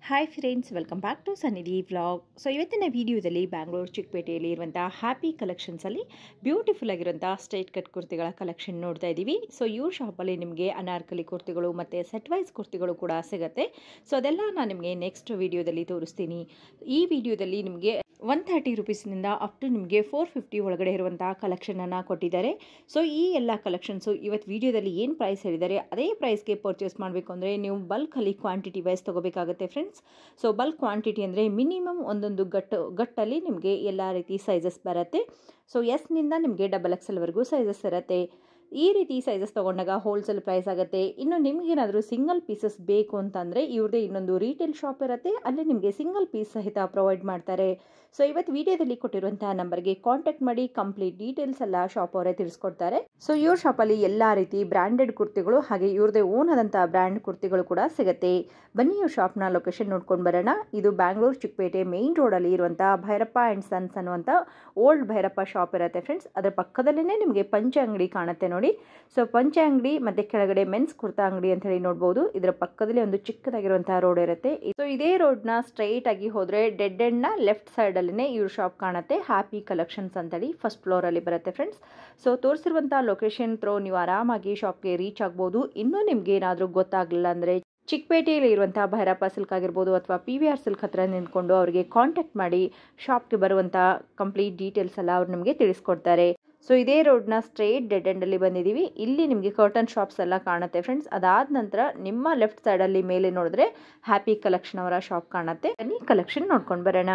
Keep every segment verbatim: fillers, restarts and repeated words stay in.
Hi friends, welcome back to Sannidhi vlog. So ಇವತ್ತಿನ ವಿಡಿಯೋದಲ್ಲಿ ಬ್ಯಾಂಗ್ಳೂರು ಚಿಕ್ಕಪೇಟೆಯಲ್ಲಿ ಇರುವಂಥ ಹ್ಯಾಪಿ ಕಲೆಕ್ಷನ್ಸಲ್ಲಿ ಬ್ಯೂಟಿಫುಲ್ ಆಗಿರುವಂಥ ಸ್ಟ್ರೈಟ್ ಕಟ್ ಕುರ್ತಿಗಳ ಕಲೆಕ್ಷನ್ ನೋಡ್ತಾ ಇದ್ದೀವಿ. ಸೊ ಇವ್ರ ಶಾಪಲ್ಲಿ ನಿಮಗೆ ಅನಾರ್ಕಲಿ ಕುರ್ತಿಗಳು ಮತ್ತು ಸೆಟ್ ವೈಸ್ ಕುರ್ತಿಗಳು ಕೂಡ ಸಿಗುತ್ತೆ. ಸೊ ಅದೆಲ್ಲ ನಾನು ನಿಮಗೆ ನೆಕ್ಸ್ಟ್ ವಿಡಿಯೋದಲ್ಲಿ ತೋರಿಸ್ತೀನಿ. ಈ ವಿಡಿಯೋದಲ್ಲಿ ನಿಮಗೆ ಒನ್ ಥರ್ಟಿ ರುಪೀಸ್ನಿಂದ ಅಪ್ ಟು ನಿಮಗೆ ಫೋರ್ ಫಿಫ್ಟಿ ಒಳಗಡೆ ಇರುವಂಥ ಕಲೆಕ್ಷನನ್ನು ಕೊಟ್ಟಿದ್ದಾರೆ. ಸೊ ಈ ಎಲ್ಲ ಕಲೆಕ್ಷನ್ಸು ಇವತ್ತು ವಿಡಿಯೋದಲ್ಲಿ ಏನು ಪ್ರೈಸ್ ಹೇಳಿದ್ದಾರೆ ಅದೇ ಪ್ರೈಸ್ಗೆ ಪರ್ಚೇಸ್ ಮಾಡಬೇಕು ಅಂದರೆ ನೀವು ಬಲ್ಕಲ್ಲಿ ಕ್ವಾಂಟಿಟಿ ವೈಸ್ ತೊಗೋಬೇಕಾಗುತ್ತೆ ಫ್ರೆಂಡ್ಸ್. ಸೊ ಬಲ್ಕ್ ಕ್ವಾಂಟಿಟಿ ಅಂದರೆ ಮಿನಿಮಮ್ ಒಂದೊಂದು ಗಟ್ಟು ಗಟ್ಟಲ್ಲಿ ನಿಮಗೆ ಎಲ್ಲ ರೀತಿ ಸೈಜಸ್ ಬರುತ್ತೆ. ಸೊ ಎಸ್ನಿಂದ ನಿಮಗೆ ಡಬಲ್ ಎಕ್ಸೆಲ್ವರೆಗೂ ಸೈಜಸ್ ಇರುತ್ತೆ. ಈ ರೀತಿ ಸೈಜಸ್ ತೊಗೊಂಡಾಗ ಹೋಲ್ಸೇಲ್ ಪ್ರೈಸ್ ಆಗುತ್ತೆ. ಇನ್ನು ನಿಮಗೇನಾದರೂ ಸಿಂಗಲ್ ಪೀಸಸ್ ಬೇಕು ಅಂತಂದರೆ ಇವ್ರದ್ದೇ ಇನ್ನೊಂದು ರೀಟೇಲ್ ಶಾಪ್ ಇರುತ್ತೆ, ಅಲ್ಲಿ ನಿಮಗೆ ಸಿಂಗಲ್ ಪೀಸ್ ಸಹಿತ ಪ್ರೊವೈಡ್ ಮಾಡ್ತಾರೆ. ಸೊ ಇವತ್ತು ವಿಡಿಯೋದಲ್ಲಿ ಕೊಟ್ಟಿರುವಂತಹ ನಂಬರ್ಗೆ ಕಾಂಟ್ಯಾಕ್ಟ್ ಮಾಡಿ ಕಂಪ್ಲೀಟ್ ಡೀಟೇಲ್ಸ್ ಎಲ್ಲ ಶಾಪ್ ಅವರೇ ತಿಳಿಸ್ಕೊಡ್ತಾರೆ. ಸೊ ಇವ್ರ ಶಾಪಲ್ಲಿ ಎಲ್ಲ ರೀತಿ ಬ್ರ್ಯಾಂಡೆಡ್ ಕುರ್ತಿಗಳು ಹಾಗೆ ಇವ್ರದೇ ಓನ್ ಆದಂಥ ಬ್ರ್ಯಾಂಡ್ ಕುರ್ತಿಗಳು ಕೂಡ ಸಿಗುತ್ತೆ. ಬನ್ನಿ ಇವ್ರ ಶಾಪ್ನ ಲೊಕೇಶನ್ ನೋಡ್ಕೊಂಡು ಬರೋಣ. ಇದು ಬ್ಯಾಂಗ್ಳೂರು ಚಿಕ್ಕಪೇಟೆ ಮೇನ್ ರೋಡಲ್ಲಿ ಇರುವಂಥ ಭೈರಪ್ಪ ಆ್ಯಂಡ್ ಸನ್ಸ್ ಅನ್ನುವಂಥ ಓಲ್ಡ್ ಭೈರಪ್ಪ ಶಾಪ್ ಇರುತ್ತೆ ಫ್ರೆಂಡ್ಸ್. ಅದರ ಪಕ್ಕದಲ್ಲೇ ನಿಮಗೆ ಪಂಚೆ ಅಂಗಡಿ ಕಾಣುತ್ತೆ ನೋಡಿ. ಸೊ ಪಂಚೆ ಅಂಗಡಿ ಮತ್ತೆ ಕೆಳಗಡೆ ಮೆನ್ಸ್ ಕುರ್ತಾ ಅಂಗಡಿ ಅಂತ ಹೇಳಿ ನೋಡ್ಬೋದು. ಇದರ ಪಕ್ಕದಲ್ಲಿ ಒಂದು ಚಿಕ್ಕದಾಗಿರುವಂತಹ ರೋಡ್ ಇರುತ್ತೆ. ಸೊ ಇದೇ ರೋಡ್ನ ಸ್ಟ್ರೈಟ್ ಆಗಿ ಹೋದ್ರೆ ಡೆಡ್ ಎಂಡ್ ನ ಲೆಫ್ಟ್ ಸೈಡ್ ಅಲ್ಲಿನೇ ಇವ್ರ ಶಾಪ್ ಕಾಣುತ್ತೆ. ಹ್ಯಾಪಿ ಕಲೆಕ್ಷನ್ಸ್ ಅಂತೇಳಿ ಫಸ್ಟ್ ಫ್ಲೋರ್ ಅಲ್ಲಿ ಬರುತ್ತೆ ಫ್ರೆಂಡ್ಸ್. ಸೊ ತೋರಿಸಿರುವಂತಹ ಲೊಕೇಶನ್ ತ್ರೋ ನೀವು ಆರಾಮಾಗಿ ಶಾಪ್ಗೆ ರೀಚ್ ಆಗ್ಬೋದು. ಇನ್ನೂ ನಿಮ್ಗೆ ಏನಾದರೂ ಗೊತ್ತಾಗ್ಲಿಲ್ಲ ಅಂದ್ರೆ ಚಿಕ್ಕಪೇಟೆಯಲ್ಲಿ ಇರುವಂತಹ ಭೈರಪ್ಪ ಸಿಲ್ಕ್ ಆಗಿರ್ಬೋದು ಅಥವಾ ಪಿ ವಿ ಆರ್ ಸಿಲ್ಕ್ ಹತ್ರ ನಿಂತ್ಕೊಂಡು ಅವರಿಗೆ ಕಾಂಟ್ಯಾಕ್ಟ್ ಮಾಡಿ ಶಾಪ್ಗೆ ಬರುವಂಥ ಕಂಪ್ಲೀಟ್ ಡೀಟೇಲ್ಸ್ ಎಲ್ಲ ಅವ್ರು ನಿಮಗೆ ತಿಳಿಸ್ಕೊಡ್ತಾರೆ. ಸೊ ಇದೇ ರೋಡ್ನ ಸ್ಟ್ರೇಟ್ ಡೆಡ್ ಎಂಡಲ್ಲಿ ಬಂದಿದ್ದೀವಿ. ಇಲ್ಲಿ ನಿಮಗೆ ಕರ್ಟನ್ ಶಾಪ್ಸ್ ಎಲ್ಲ ಕಾಣುತ್ತೆ ಫ್ರೆಂಡ್ಸ್. ಅದಾದ ನಂತರ ನಿಮ್ಮ ಲೆಫ್ಟ್ ಸೈಡಲ್ಲಿ ಮೇಲೆ ನೋಡಿದ್ರೆ ಹ್ಯಾಪಿ ಕಲೆಕ್ಷನ್ ಅವರ ಶಾಪ್ ಕಾಣುತ್ತೆ. ಬನ್ನಿ ಕಲೆಕ್ಷನ್ ನೋಡ್ಕೊಂಡು ಬರೋಣ.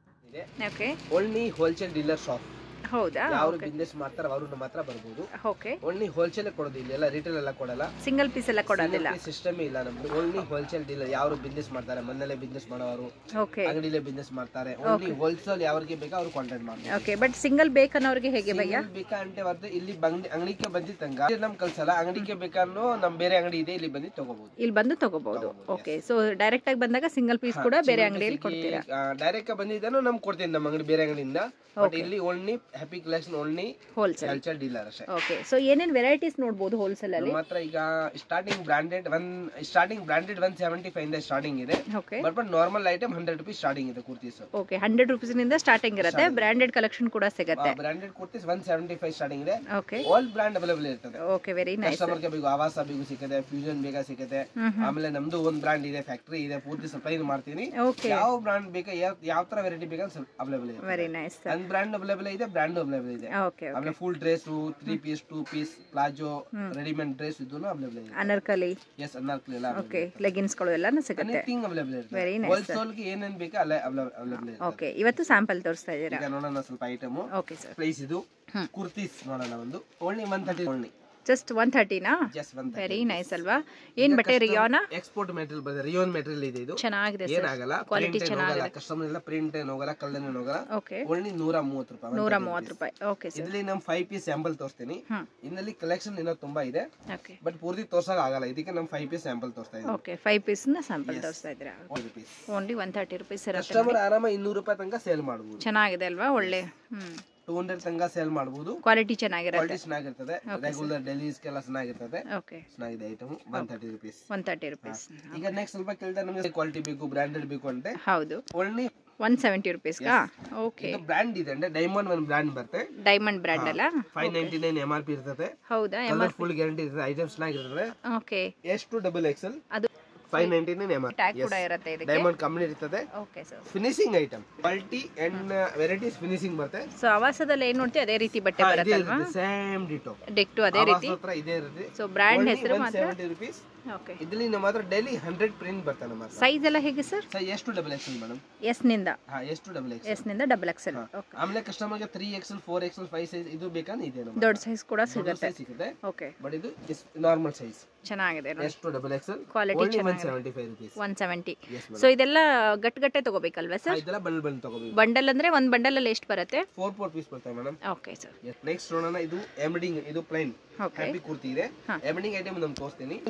Okay, only wholesale dealer shop. ಹೌದಾ? ಯಾರು ಬಿಸ್ನೆಸ್ ಮಾಡ್ತಾರೆ ಅವರು ನಮ್ಮ ಹತ್ರ ಬರ್ಬೋದು. ಓಕೆ, ಓನ್ಲಿ ಹೋಲ್ಸೇಲ್ ಕೊಡೋದು, ಇಲ್ಲಿ ಎಲ್ಲ ರಿಟೇಲ್ ಎಲ್ಲ ಕೊಡಲ್ಲ. ಸಿಂಗಲ್ ಪೀಸ್ ಎಲ್ಲ ಕೊಡೋದಿಲ್ಲ, ಸಿಸ್ಟಮ್ ಇಲ್ಲ ನಮ್ದು. Only wholesale dealer. ಯಾರು ಬಿಸ್ನೆಸ್ ಮಾಡ್ತಾರೆ, ಮನೆಯಲ್ಲೇ ಬಿಸ್ನೆಸ್ ಮಾಡೋರು, ಓಕೆ, ಅಂಗಡಿಲೇ ಬಿಸ್ನೆಸ್ ಮಾಡ್ತಾರೆ, ಓನ್ಲಿ ಹೋಲ್ಸೇಲ್ ಯಾರಿಗೆ ಬೇಕಾ ಅವ್ರು ಕಾಂಟ್ಯಾಕ್ಟ್ ಮಾಡ್ತಾರೆ. ಓಕೆ, ಬಟ್ ಸಿಂಗಲ್ ಬೇಕನ್ನೋರಿಗೆ ಹೇಗೆ ಭಯ್ಯ? ಬೇಕಾ ಅಂದ್ರೆ ಬರ್ದು ಇಲ್ಲಿ ಬಂದು ಅಂಗಡಿಗೆ ಬಂದಿತ್ತಂಗ ನಮ್ ಕಲ್ಸಲ್ಲ. ಅಂಗಡಿಗೆ ಬೇಕನ್ನೋ ನಮ್ ಬೇರೆ ಅಂಗಡಿ ಇದೆ, ಇಲ್ಲಿ ಬಂದು ತಗೋಬಹುದು, ಇಲ್ಲಿ ಬಂದು ತಗೋಬಹುದು. ಓಕೆ, ಸೊ ಡೈರೆಕ್ಟ್ ಆಗಿ ಬಂದಾಗ ಸಿಂಗಲ್ ಪೀಸ್ ಕೂಡ ಬೇರೆ ಅಂಗಡಿಯಲ್ಲಿ ಕೊಡ್ತೀರಾ? ಡೈರೆಕ್ಟ್ ಆಗಿ ಬಂದಿದ್ದಾನು ನಮ್ ಕೊಡ್ತೀನಿ ನಮ್ಮ ಅಂಗಡಿ ಬೇರೆ ಅಂಗಡಿಯಿಂದ. ಬಟ್ ಇಲ್ಲಿ only happy collection only wholesale wholesale dealer ಅಷ್ಟೇ. ಓಕೆ, ಸೊ ಏನೇನ್ ವೆರೈಟೀಸ್ ನೋಡಬಹುದು ಹೋಲ್ಸೇಲ್ ಅಲ್ಲಿ? ಮಾತ್ರ ಈಗ starting branded one starting branded one seventy five ಇಂದ ಸ್ಟಾರ್ಟಿಂಗ್ ಇದೆ. Okay, but but normal item hundred rupees starting ಇದೆ ಕುರ್ತೀಸ್. ಓಕೆ, ಹಂಡ್ರೆಡ್ ರುಪೀಸ್ ನಿಂದ ಸ್ಟಾರ್ಟಿಂಗ್ ಇರುತ್ತೆ. ಬ್ರಾಂಡೆಡ್ ಕಲೆಕ್ಷನ್ ಕೂಡ ಸಿಗುತ್ತೆ. Branded kurtis one seventy five starting ಇದೆ. ಓಕೆ, ಆಲ್ ಬ್ರಾಂಡ್ ಅವೈಲೇಬಲ್ ಇರ್ತದೆ. Okay, very nice. Customer ಗೆ ಬೇಕು ಆವಾಸ ಬೇಕು ಸಿಗುತ್ತೆ, ಫ್ಯೂಷನ್ ಬೇಗ ಸಿಗುತ್ತೆ. ಆಮೇಲೆ ನಮ್ದು ಒಂದ್ ಬ್ರಾಂಡ್ ಇದೆ, ಫ್ಯಾಕ್ಟರಿ ಇದೆ, ಪೂರ್ತಿ ಸಪ್ಲೈ ಮಾಡ್ತೀನಿ. ಯಾವ ಬ್ರಾಂಡ್ ಬೇಕಾ, ಯಾವ ತರ ವೆರೈಟಿ ಬೇಕಾ ಅವೈಲೇಬಲ್ ಇದೆ. Very nice. One brand available ಇದೆ, ಬ್ರಾಂಡ್ ಅವೈಲೇಬಲ್ ಇದೆ. ಓಕೆ, ಆಮೇಲೆ full dress, three piece, two piece, palazzo, readymade dress ಇದನ್ನು ಅವೈಲೇಬಲ್ ಇದೆ. ಅನಾರ್ಕಲಿ, ಎಸ್ ಅನಾರ್ಕಲಿ ಎಲ್ಲ. ಓಕೆ, ಲೆಗಿನ್ಸ್ ಗಳು ಎಲ್ಲಾನು ಸಿಗುತ್ತೆ. ಎನಿಥಿಂಗ್ ಅವೈಲೇಬಲ್ ಇದೆ. Very nice. ಹೋಲ್ಸೇಲ್ ಗೆ ಏನೇನ್ ಬೇಕಾ ಅಲ್ಲ ಅವೈಲೇಬಲ್ ಇದೆ. ಓಕೆ, ಇವತ್ತು ಸ್ಯಾಂಪಲ್ ತೋರಿಸ್ತಾ ಇದ್ದೀರಾ? ಈಗ ನೋಡೋಣ ಸ್ವಲ್ಪ ಐಟಮ್. Okay sir. ಪ್ರೈಸ್ ಇದು ಕುರ್ತೀಸ್ ನೋಡೋಣ. ಒಂದು only one thirty only. Just one ಥರ್ಟಿನಾ? ವೆರಿ ನೈಸ್ ಅಲ್ವಾ? ಏನ್ ಬಟ್ಟೆ ರಿಯಾನಾ? ಎಕ್ಸ್ಪೋರ್ಟ್ ಮೆಟೀರಿಯಲ್ ಬರುತ್ತೆ, ರಿಯೋನ್ ಮೆಟೀರಿಯಲ್ ಇದೆ ಇದು. ಚೆನ್ನಾಗಿದೆ, ಏನಾಗಲ್ಲ, ಕ್ವಾಲಿಟಿ ಚೆನ್ನಾಗಿದೆ. ಕಸ್ಟಮರ್ ಎಲ್ಲ ಪ್ರಿಂಟ್ ಏನು ಹೋಗಲ್ಲ, ಕಲರ್ ಏನು ಹೋಗಲ್ಲ. ಓಕೆ, ಓನ್ಲಿ ನೂರ ಮೂವತ್ತು ರೂಪಾಯಿ. ನೂರ ಮೂವತ್ತು ರೂಪಾಯಿ. Okay sir. ಇದರಲ್ಲಿ ನಮ್ ಫೈವ್ ಪೀಸ್ ಸ್ಯಾಂಪಲ್ ತೋರಿಸ್ತೀನಿ. ಇನ್ನಲ್ಲಿ ಕಲೆಕ್ಷನ್ ಇನ್ನೂ ತುಂಬಾ ಇದೆ, ಓಕೆ, ಬಟ್ ಪೂರ್ತಿ ತೋರ್ಸಕ್ ಆಗಲ್ಲ. ಇದಕ್ಕೆ ನಮ್ ಫೈವ್ ಪೀಸ್ ಸ್ಯಾಂಪಲ್ ತೋರಿಸ್ತಾ ಇದ್ದೀನಿ. ಓಕೆ, ಫೈವ್ ಪೀಸ್ ನ ಸ್ಯಾಂಪಲ್ ತೋರಿಸ್ತಾ ಇದ್ದೀರಾ? ಓನ್ಲಿ ಒನ್ ಥರ್ಟಿ ರುಪೀಸ್ ಇರುತ್ತೆ. ಕಸ್ಟಮರ್ ಆರಾಮ ಇನ್ನೂರು ರೂಪಾಯಿ ತನಕ ಸೇಲ್ ಮಾಡಬಹುದು. ಚೆನ್ನಾಗಿದೆ ಅಲ್ವಾ? ಒಳ್ಳೆ ಹ್ಮ್ ಟೂ ಹಂಡ್ರೆಡ್ ತನಕ ಸೇಲ್ ಮಾಡಬಹುದು. ಕ್ವಾಲಿಟಿ ಚೆನ್ನಾಗಿರುತ್ತೆ, ಕ್ವಾಲಿಟಿ ಚೆನ್ನಾಗಿರ್ತದೆ. ರೆಗ್ಯುಲರ್ ಡೆಲಿಸ್ ಕೆಲ್ಲ ಚೆನ್ನಾಗಿರ್ತದೆ. ಓಕೆ, ಚೆನ್ನಾಗಿದೆ item. One thirty rupees. One thirty rupees. ಈಗ ನೆಕ್ಸ್ಟ್ ಸ್ವಲ್ಪ ಕೇಳ್ತಾರೆ ನಮಗೆ ಕ್ವಾಲಿಟಿ ಬೇಕು, ಬ್ರಾಂಡೆಡ್ ಬೇಕು ಅಂದ್ರೆ. ಹೌದು, ಓನ್ಲಿ ಒನ್ ಸೆವೆಂಟಿ ರುಪೀಸ್ಗಾ? ಓಕೆ, ಇದು ಬ್ರಾಂಡ್ ಇದೆ ಅಂದ್ರೆ ಡೈಮಂಡ್ ಒಂದು ಬ್ರಾಂಡ್ ಬರುತ್ತೆ. ಡೈಮಂಡ್ ಬ್ರಾಂಡ್ ಅಲ್ಲ? Five ninety nine M R P ಇರ್ತದೆ. ಹೌದಾ? ಎಂ ಆರ್ ಫುಲ್ ಗ್ಯಾರಂಟಿ ಇರ್ತದೆ. ಐಟಮ್ ಚೆನ್ನಾಗಿರ್ತದೆ. ಓಕೆ, ಎಷ್ಟು ಡಬಲ್ ಎಕ್ಸೆಲ್ ಅದು five ninety nine M R tag ಕೂಡ ಇರುತ್ತೆ ಇದಕ್ಕೆ. ಡೈಮಂಡ್ ಕಂಪನಿ ಇರ್ತದೆ. Okay sir. Finishing item quality and varieties finishing ಬರುತ್ತೆ. ಸೊ ಆವಾಸದಲ್ಲಿ ಏನ್ ನೋಡ್ತೀವಿ ಅದೇ ರೀತಿ ಬಟ್ಟೆ ಬರುತ್ತೆ ಅಲ್ವಾ? ಸೇಮ್ ಡಿಟೋ ಡಿಕ್ಟು ಅದೇ ರೀತಿ ಇದೇ ಇರುತ್ತೆ. ಸೊ ಬ್ರಾಂಡ್ ಹೆಸರು ಮಾತ್ರ ಸೆವೆಂಟಿ ರುಪೀಸ್. ಓಕೆ, ಇದರಲ್ಲಿ ನಮ್ಮ ಹತ್ರ ಡೈಲಿ ಹಂಡ್ರೆಡ್ ಪ್ರಿಂಟ್ ಬರ್ತಾನೆ. ನಮ್ಮ ಸೈಜ್ ಎಲ್ಲ ಹೇಗೆ ಸರ್? ಸೈಜ್ ಎಷ್ಟು ಡಬಲ್ ಎಕ್ಸೆಲ್ ಮೇಡಮ್? ಎಸ್ ನಿಂದ ಹಾ, ಎಷ್ಟು ಡಬಲ್ ಎಕ್ಸೆಲ್? ಎಸ್ ನಿಂದ ಡಬಲ್ ಎಕ್ಸೆಲ್. ಓಕೆ, ಆಮೇಲೆ ಕಸ್ಟಮರ್ ಗೆ three XL, four XL, five size ಇದು ಬೇಕಾದ್ರೆ ಇದೆ ನಮ್ಮ ದೊಡ್ಡ ಸೈಜ್ ಕೂಡ ಸಿಗುತ್ತೆ. ಸಿಗುತ್ತೆ. ಓಕೆ, ಬಟ್ ಇದು ನಾರ್ಮಲ್ ಸೈಜ್ ಚೆನ್ನಾಗಿದೆ. ಎಷ್ಟು double XL quality one seventy five rupees. One seventy. So ಇದೆಲ್ಲ ಗಟ್ಟ ಗಟ್ಟೆ ತಗೋಬೇಕಲ್ವಾ ಸರ್? ಇದೆಲ್ಲ ಬಂಡಲ್ ಬಂಡಲ್ ತಗೋಬೇಕು. ಬಂಡಲ್ ಅಂದ್ರೆ ಒಂದ್ ಬಂಡಲ್ ಅಲ್ಲಿ ಎಷ್ಟು ಬರುತ್ತೆ? ಫೋರ್ ಫೋರ್ ಪೀಸ್ ಬರ್ತವೆ ಮೇಡಮ್. Okay sir. ನೆಕ್ಸ್ಟ್ ನೋಡೋಣ. ಇದು ಎಂಬ್ರಾಯ್ಡಿಂಗ್, ಇದು ಪ್ಲೈನ್ ಹ್ಯಾಪಿ ಕುರ್ತಿ ಇದೆ. ಎಂಬ್ರಾಯ್ಡಿಂಗ್ ಐಟಮ್ ನಮ್ಗೆ ತೋರಿಸ್ತೀನಿ. ನಮ್ದು ಓನ್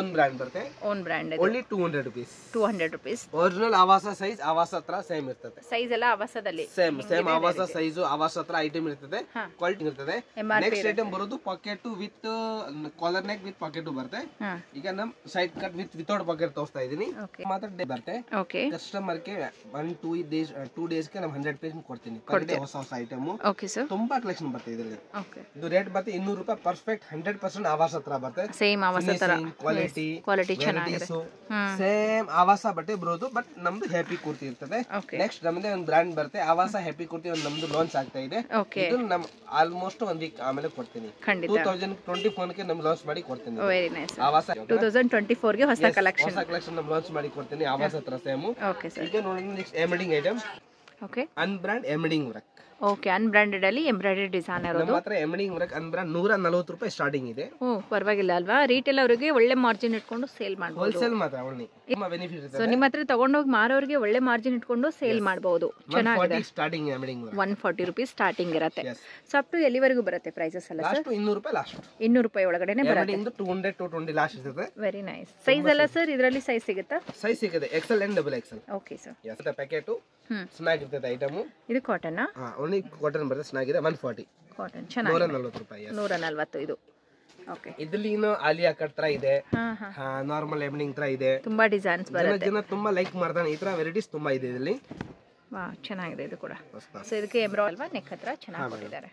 ಓನ್ ಬ್ರ್ಯಾಂಡ್ ಬರುತ್ತೆ, own brand only two hundred rupees. Two hundred rupees. Original Avaasa size Avaasa ಹತ್ರ ಸೇಮ್ ಇರ್ತದೆ. ಸೈಜ್ ಎಲ್ಲ ಆವಾಸದಲ್ಲಿ same same Avaasa size Avaasa ಹತ್ರ ಐಟಮ್ ಇರ್ತದೆ, ಕ್ವಾಲಿಟಿ ಇರ್ತದೆ. ನೆಕ್ಸ್ಟ್ ಐಟಮ್ ಬರೋದು pocket with collar neck with pocket ಬರುತ್ತೆ. ಈಗ ನಮ್ side cut with without pocket ತೋರಿಸ್ತಾ ಇದೀನಿ. ಮಾತ್ರ ಬರುತ್ತೆ. ಕಸ್ಟಮರ್ ಗೆ one two days two days ಗೆ ನಮ್ ಹಂಡ್ರೆಡ್ ಪೀಸ್ ಕೊಡ್ತೀನಿ. ಹೊಸ ಹೊಸ ಐಟಮ್ ತುಂಬಾ ಕಲೆಕ್ಷನ್ ಬರುತ್ತೆ ಇದರಲ್ಲಿ. ಇದು ರೇಟ್ ಬರುತ್ತೆ ಇನ್ನೂರು ರೂಪಾಯಿ. ಪರ್ಫೆಕ್ಟ್ ಹಂಡ್ರೆಡ್ ಪರ್ಸೆಂಟ್ ಆವಾಸ ಹತ್ರ ಬರುತ್ತೆ. ಸೇಮ್ ಆವಾಸ ತರ ಕ್ವಾಲಿಟಿ ಕ್ವಾಲಿಟಿ ಚೆನ್ನಾಗಿದೆ. ಸೇಮ್ ಆವಾಸ ಬಟ್ಟೆ ಬರೋದು, ಬಟ್ ನಮ್ದು ಹ್ಯಾಪಿ ಕುರ್ತಿ ಇರ್ತದೆ. ನೆಕ್ಸ್ಟ್ ನಮ್ದೇ ಒಂದು ಬ್ರ್ಯಾಂಡ್ ಬರುತ್ತೆ ಆವಾಸ ಹ್ಯಾಪಿ ಕುರ್ತಿ. ಒಂದು ನಮ್ದು ಲಾಂಚ್ ಆಗ್ತಾ ಇದೆ. ಇದು ನಮ್ ಆಲ್ಮೋಸ್ಟ್ ಒಂದ್ ವೀಕ್ ಆಮೇಲೆ ಕೊಡ್ತೀನಿ. ಟೂ ತೌಸಂಡ್ ಟ್ವೆಂಟಿ ಫೋರ್ ಗೆ ನಮ್ ಲಾಂಚ್ ಮಾಡಿ ಕೊಡ್ತೀನಿ. ಆವಾಸ ಟೂ ತೌಸಂಡ್ ಟ್ವೆಂಟಿ ಫೋರ್ ಗೆ ಹೊಸ ಕಲೆಕ್ಷನ್ ಹೊಸ ಕಲೆಕ್ಷನ್ ನಮ್ ಲಾಂಚ್ ಮಾಡಿ ಕೊಡ್ತೀನಿ ಆವಾಸ ಹತ್ರ ಸೇಮ್. ಈಗ ನೋಡಿ next embroidering item. Okay, unbrand embroidering work. Okay, unbranded ಅಲ್ಲಿ ಎಂಬ್ರಾಯ್ಡರಿ ಡಿಸೈನ್ ಇರೋದು. ನಮ್ಮ ಹತ್ರ ಎಂಬ್ರಾಯ್ಡಿಂಗ್ ವರ್ಕ್ ಅನ್ಬ್ರಾಂಡ್ ನೂರ ನಲವತ್ತು ರೂಪಾಯಿ ಸ್ಟಾರ್ಟಿಂಗ್ ಇದೆ. ಓ, ಪರವಾಗಿಲ್ಲ ಅಲ್ವಾ? ರಿಟೇಲ್ ಅವರಿಗೆ ಒಳ್ಳೆ ಮಾರ್ಜಿನ್ ಇಟ್ಕೊಂಡು ಸೇಲ್ ಮಾಡಬಹುದು. ಹೋಲ್ಸೇಲ್ ಮಾತ್ರ ಓನ್ಲಿ. ತುಂಬಾ ಬೆನಿಫಿಟ್ ಇದೆ. ಸೊ ನಿಮ್ಮ ಹತ್ರ ತಗೊಂಡೋಗಿ ಮಾರೋರಿಗೆ ಒಳ್ಳೆ ಮಾರ್ಜಿನ್ ಇಟ್ಕೊಂಡು ಸೇಲ್ ಮಾಡಬಹುದು. ಚೆನ್ನಾಗಿದೆ. Starting embroidering work one forty rupees starting ಇರುತ್ತೆ. ಸೊ ಅಪ್ ಟು ಎಲ್ಲಿವರೆಗೂ ಬರುತ್ತೆ ಪ್ರೈಸಸ್ ಎಲ್ಲ ಸರ್? ಲಾಸ್ಟ್ ಇನ್ನೂರು ರೂಪಾಯಿ ಲಾಸ್ಟ್. ಇನ್ನೂರು ರೂಪಾಯಿ ಒಳಗಡೆನೆ ಬರುತ್ತೆ. Embroidering two hundred to twenty last ಇರುತ್ತೆ. Very nice. ಸೈಜ್ ಎಲ್ಲ ಸರ್ ಇದರಲ್ಲಿ ಸೈಜ್ ಸಿಗುತ್ತಾ? ಸೈಜ್ ಸಿಗುತ್ತೆ XL and double XL. Okay sir. Yes, packet ಚೆನ್ನಾಗಿರ್ತದೆ ಐಟಮ್. ಇದು ಕಾಟನ್? ಹಾ, ಓನ್ಲಿ ಕಾಟನ್ ಬರುತ್ತೆ. ಚೆನ್ನಾಗಿದೆ. ಒನ್ ಫಾರ್ಟಿ ಕಾಟನ್ ಚೆನ್ನಾಗಿದೆ. ನೂರ ನಲವತ್ತು ರೂಪಾಯಿ. ನೂರ ನಲವತ್ತು ಇದು. ಓಕೆ, ಇದರಲ್ಲಿ ಇನ್ನು ಆಲಿಯಾ ಕಟ್ ತರ ಇದೆ, ನಾರ್ಮಲ್ ಎಂಬ್ರಾಯ್ಡಿಂಗ್ ತರ ಇದೆ. ತುಂಬಾ ಡಿಸೈನ್ಸ್ ಬರುತ್ತೆ. ಜನ ತುಂಬಾ ಲೈಕ್ ಮಾಡ್ತಾನೆ. ಈ ತರ ವೆರೈಟೀಸ್ ತುಂಬಾ ಇದೆ ಇದರಲ್ಲಿ. ವಾ, ಚೆನ್ನಾಗಿದೆ ಇದು ಕೂಡ. ಸೊ ಇದಕ್ಕೆ ಎಂಬ್ರಾಯ್ಡ್ ಅಲ್ವಾ, ನೆಕ್ ಹತ್ರ ಚೆನ್ನಾಗಿ ಕೊಟ್ಟಿದ್ದಾರೆ.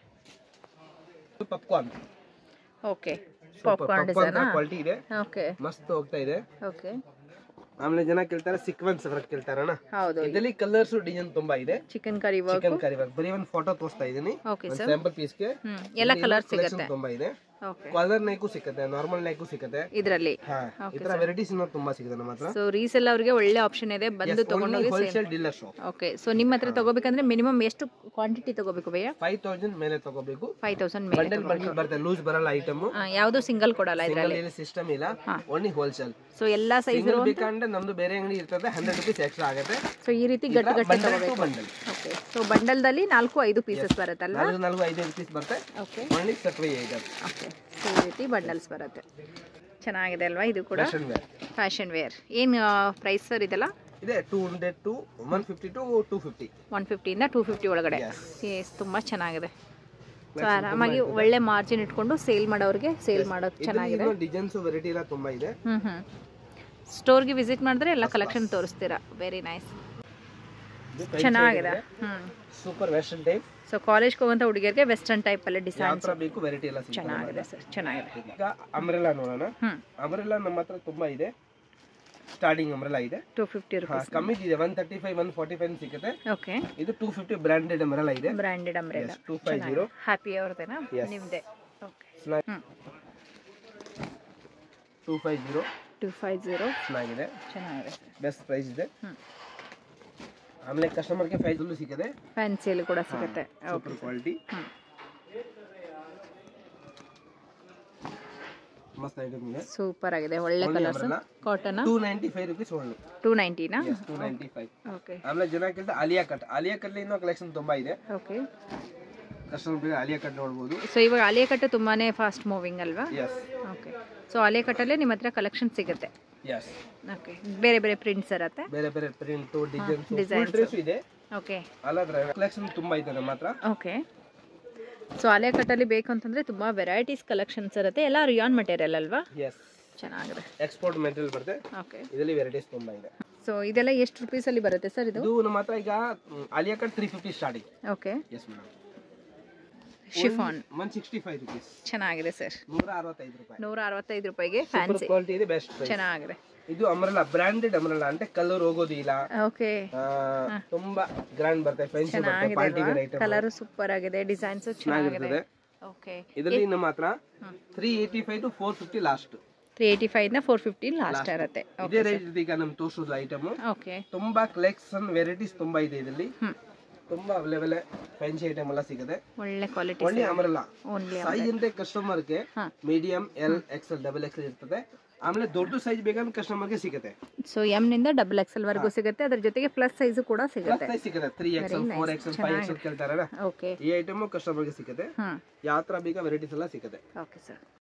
Popcorn. Okay, popcorn design quality ಇದೆ. ಓಕೆ, ಮಸ್ತ್ ಹೋಗ್ತಾ ಇದೆ. ಓಕೆ. ಆಮೇಲೆ ಜನ ಕೇಳ್ತಾರೆ ಸೀಕ್ವೆನ್ಸ್ ವರ್ಕ್ ಕೇಳ್ತಾರಣ್ಣ. ಹೌದು, ಇದರಲ್ಲಿ ಕಲರ್ಸ್ ಡಿಸೈನ್ ತುಂಬಾ ಇದೆ. Chikankari work. Chikankari work ಬರೀ ಒಂದು ಫೋಟೋ ತೋರಿಸ್ತಾ ಇದೀನಿ. Okay sir. ಸ್ಯಾಂಪಲ್ ಪೀಸ್ ಗೆ ಎಲ್ಲ ಕಲರ್ ಸಿಗುತ್ತೆ. ತುಂಬಾ ಇದೆ. ಓಕೆ, ಕಾಲರ್ ನೆಕ್ ಸಿಗುತ್ತೆ, ನಾರ್ಮಲ್ ನೆಕ್ ಸಿಗುತ್ತೆ ಇದರಲ್ಲಿ. ಹಾ, ಈ ತರ ವೆರೈಟೀಸ್ ಇನ್ನೂ ತುಂಬಾ ಸಿಗುತ್ತೆ ನಮ್ಮ ಹತ್ರ. ಸೊ ರೀಸೆಲ್ ಅವರಿಗೆ ಒಳ್ಳೆ ಆಪ್ಷನ್ ಇದೆ, ಬಂದು ತಗೊಂಡು ಹೋಗಿ. Wholesale dealer shop. Okay, so ನಿಮ್ಮ ಹತ್ರ ತಗೋಬೇಕಂದ್ರೆ ಮಿನಿಮಮ್ ಎಷ್ಟು ಕ್ವಾಂಟಿಟಿ ತಗೋಬೇಕು ಭಯ್ಯ? ಫೈವ್ ತೌಸಂಡ್ ಮೇಲೆ ತಗೋಬೇಕು. ಫೈವ್ ತೌಸಂಡ್ ಮೇಲೆ ಬಂಡಲ್ ಬಂಡಲ್ ಬರುತ್ತೆ, ಲೂಸ್ ಬರಲ್ಲ ಐಟಮ್. ಯಾವುದು ಸಿಂಗಲ್ ಕೊಡಲ್ಲ ಇದರಲ್ಲಿ. ಸಿಸ್ಟಮ್ ಇಲ್ಲ, ಓನ್ಲಿ ಹೋಲ್ಸೇಲ್. ಸೊ ಎಲ್ಲಾ ಸೈಜ್ ಬೇಕಂದ್ರೆ ನಮ್ದು ಬೇರೆ ಅಂಗಡಿ ಇರ್ತದೆ, ಹಂಡ್ರೆಡ್ ರುಪೀಸ್ ಎಕ್ಸ್ಟ್ರಾ ಆಗುತ್ತೆ. ಸೊ ಈ ರೀತಿ ಗಟ್ಟಿ ಗಟ್ಟಿ ತಗೋಬೇಕು. ಬಂಡಲ್. ಓಕೆ, ಸೊ ಬಂಡಲ್ ದಲ್ಲಿ ನಾಲ್ಕು ಐದು ಪೀಸಸ್ ಬರುತ್ತಲ್ಲ? ನಾಲ್ಕು ನಾಲ್ಕು ಐದು ಪೀಸ್ ಬರುತ್ತೆ. ಓಕೆ, ಓನ್ಲಿ ಸಟ್ವೇ ಇದೆ. ಓಕೆ, ಸೊ ಈ ರೀತಿ ಬಂಡಲ್ಸ್ ಬರುತ್ತೆ. ಚೆನ್ನಾಗಿದೆ ಅಲ್ವಾ? ಇದು ಕೂಡ ಫ್ಯಾಷನ್ ವೇರ್. ಏನು ಪ್ರೈಸ್ ಸರ್ ಇದೆಲ್ಲ? ಇದೆ two hundred to one fifty to two fifty. One ಫಿಫ್ಟಿಯಿಂದ ಟೂ ಫಿಫ್ಟಿ ಒಳಗಡೆ. ಎಸ್, ತುಂಬ ಚೆನ್ನಾಗಿದೆ. ಸೊ ಆರಾಮಾಗಿ ಒಳ್ಳೆ ಮಾರ್ಜಿನ್ ಇಟ್ಕೊಂಡು ಸೇಲ್ ಮಾಡೋರಿಗೆ ಸೇಲ್ ಮಾಡೋದು ಚೆನ್ನಾಗಿದೆ. ಡಿಸೈನ್ಸ್ ವೆರೈಟಿ ಎಲ್ಲ ತುಂಬಾ ಇದೆ. ಹ್ಮ್ ಹ್ಮ್ ಸ್ಟೋರ್ಗೆ ವಿಸಿಟ್ ಮಾಡಿದ್ರೆ ಎಲ್ಲ ಕಲೆಕ್ಷನ್ ತೋರಿಸ್ತೀರಾ. ವೆರಿ ನೈಸ್, ಚೆನ್ನಾಗಿದೆ. Hmm super western type. So ಕಾಲೇಜ್ಗೆ ಹೋಗುವಂತ ಹುಡುಗಿಯರಿಗೆ ವೆಸ್ಟರ್ನ್ ಟೈಪ್ ಅಲ್ಲಿ ಡಿಸೈನ್ಸ್ ಬೇಕು, ವೆರೈಟಿ ಎಲ್ಲ ಚೆನ್ನಾಗಿದೆ ಸರ್, ಚೆನ್ನಾಗಿದೆ. ಈಗ ಅಂಬ್ರೆಲಾ ನೋಡೋಣ. ಅಂಬ್ರೆಲಾ ನಮ್ಮ ಹತ್ರ ತುಂಬಾ ಇದೆ. ಸ್ಟಾರ್ಟಿಂಗ್ ಅಂಬ್ರೆಲಾ ಇದೆ ಟೂ ಫಿಫ್ಟಿ ರುಪೀಸ್. ಕಮ್ಮಿ ಇದೆ, one thirty five one forty five ಸಿಗುತ್ತೆ. ಓಕೆ, ಇದು ಟೂ ಫಿಫ್ಟಿ ಬ್ರಾಂಡೆಡ್ ಅಂಬ್ರೆಲಾ ಇದೆ. Branded umbrella two five zero. Happy ಅವ್ರದೇನಾ ನಿಮ್ದೆ? Okay, two five zero. Two five zero ಚೆನ್ನಾಗಿದೆ, ಚೆನ್ನಾಗಿದೆ, ಬೆಸ್ಟ್ ಪ್ರೈಸ್ ಇದೆ. ಆಮೇಲೆ ಕಸ್ಟಮರ್ ಗೆ ಫೈವ್ ಜೀರೋ ಸಿಗುತ್ತೆ, ಫ್ಯಾನ್ಸಿಯಲ್ಲಿ ಕೂಡ ಸಿಗುತ್ತೆ. ಸೂಪರ್ ಕ್ವಾಲಿಟಿ, ಮಸ್ತ್ ಐಟಮ್ ಇದೆ. ಸೂಪರ್ ಆಗಿದೆ, ಒಳ್ಳೆ colours. Cotton two ninety five rupees only. Two ninety ನಾ? Two ninety five. ಓಕೆ, ಆಮೇಲೆ ಜನ ಕೇಳ್ತಾ ಆಲಿಯಾ ಕಟ್. ಆಲಿಯಾ ಕಟ್ ಇನ್ನೂ ಕಲೆಕ್ಷನ್ ತುಂಬಾ ಇದೆ. ಓಕೆ, ಕಸ್ಟಮರ್ ಗೆ ಆಲಿಯಾ ಕಟ್ ನೋಡಬಹುದು. ಸೊ ಇವಾಗ ಆಲಿಯಾ ಕಟ್ ತುಂಬಾನೇ ಫಾಸ್ಟ್ ಮೂವಿಂಗ್ ಅಲ್ವಾ? Yes. Okay, so Alia cut ಅಲ್ಲಿ ನಿಮ್ಮ ಹತ್ರ ಕಲೆಕ್ಷನ್ ಸಿಗುತ್ತೆ. ಯಸ್. ಓಕೆ, ಬೇರೆ ಬೇರೆ ಪ್ರಿಂಟ್ಸ್ ಇರುತ್ತೆ, ಬೇರೆ ಬೇರೆ ಪ್ರಿಂಟ್ ಡಿಸೈನ್ಸ್ ಫುಲ್ ಡ್ರೆಸ್ ಇದೆ. ಓಕೆ, ಅಲ್ಲದ್ರೆ ಕಲೆಕ್ಷನ್ ತುಂಬಾ ಇದೆ ನಮ್ಮ ಹತ್ರ. ಓಕೆ, ಸೊ ಆಲಿಯಾ ಕಟ್ ಅಲ್ಲಿ ಬೇಕು ಅಂತಂದ್ರೆ ತುಂಬಾ ವೆರೈಟೀಸ್ ಕಲೆಕ್ಷನ್ಸ್ ಇರುತ್ತೆ. ಎಲ್ಲ ರಿಯಾನ್ ಮೆಟೀರಿಯಲ್ ಅಲ್ವಾ? ಯಸ್, ಚೆನ್ನಾಗಿದೆ. ಎಕ್ಸ್ಪೋರ್ಟ್ ಮೆಟೀರಿಯಲ್ ಬರುತ್ತೆ. ಓಕೆ, ಇದರಲ್ಲಿ ವೆರೈಟೀಸ್ ತುಂಬಾ ಇದೆ. ಸೊ ಇದೆಲ್ಲ ಎಷ್ಟು ರುಪೀಸ್ ಅಲ್ಲಿ ಬರುತ್ತೆ ಸರ್ ಇದು? ಇದು ನಮ್ಮ ಹತ್ರ ಈಗ Alia cut three fifty starting. Okay, yes madam. Chiffon one sixty five rupees. ಚೆನ್ನಾಗಿದೆ ಸರ್, ನೂರ ಅರವತ್ತೈದು ರೂಪಾಯಿ. ನೂರ ಅರವತ್ತೈದು ರೂಪಾಯಿಗೆ ಫ್ಯಾನ್ಸಿ ಕ್ವಾಲಿಟಿ ಇದೆ, ಬೆಸ್ಟ್ ಪ್ರೈಸ್. ಚೆನ್ನಾಗಿದೆ. ಇದು ಅಂಬ್ರೆಲಾ ಬ್ರಾಂಡೆಡ್ ಅಂಬ್ರೆಲಾ ಅಂದ್ರೆ ಕಲರ್ ಹೋಗೋದಿಲ್ಲ. ಓಕೆ, ತುಂಬಾ ಗ್ರ್ಯಾಂಡ್ ಬರುತ್ತೆ, ಫ್ಯಾನ್ಸಿ ಬರುತ್ತೆ, party wear item. Colour super ಆಗಿದೆ, ಡಿಸೈನ್ಸ್ ಚೆನ್ನಾಗಿದೆ. ಓಕೆ, ಇದರಲ್ಲಿ ನಮ್ಮ ಹತ್ರ three eighty five to four fifty last. Three eighty five ಇಂದ ಫೋರ್ ಫಿಫ್ಟಿ ಲಾಸ್ಟ್ ಇರುತ್ತೆ. ಇದೇ ರೇಟ್ ಈಗ ನಮ್ ತೋರಿಸೋದು ಐಟಮ್. ಓಕೆ, ತುಂಬಾ ಕಲೆಕ್ಷನ್ ವೆರೈಟೀಸ್ ತುಂಬಾ ಇದೆ ಇದರಲ್ಲಿ. ತುಂಬಾ ಅವೈಲೇಬಲ್ ಫ್ಯಾನ್ಸಿ ಐಟಮ್ ಎಲ್ಲ ಸಿಗುತ್ತೆ, ಒಳ್ಳೆ ಕ್ವಾಲಿಟಿ. ಒಳ್ಳೆ ಅಂಬ್ರೆಲಾ ಓನ್ಲಿ ಸೈಜ್ ಅಂದ್ರೆ ಕಸ್ಟಮರ್ ಗೆ medium, L, XL, double XL ಇರ್ತದೆ. ಆಮೇಲೆ ದೊಡ್ಡ ಸೈಜ್ ಬೇಕಂದ್ರೆ ಕಸ್ಟಮರ್ ಗೆ ಸಿಗುತ್ತೆ. ಸೊ ಎಂ ನಿಂದ ಡಬಲ್ ಎಕ್ಸೆಲ್ ವರೆಗೂ ಸಿಗುತ್ತೆ, ಅದ್ರ ಜೊತೆಗೆ ಪ್ಲಸ್ ಸೈಜ್ ಕೂಡ ಸಿಗುತ್ತೆ. ಪ್ಲಸ್ ಸಿಗುತ್ತೆ, three XL, four XL, five XL ಕೇಳ್ತಾರಲ್ಲ, ಓಕೆ, ಈ ಐಟಮ್ ಕಸ್ಟಮರ್ ಗೆ ಸಿಗುತ್ತೆ. ಯಾವ ತರ ಬೇಕಾ ವೆರೈಟೀಸ್ ಎಲ್ಲ ಸಿಗುತ್ತೆ. Okay sir.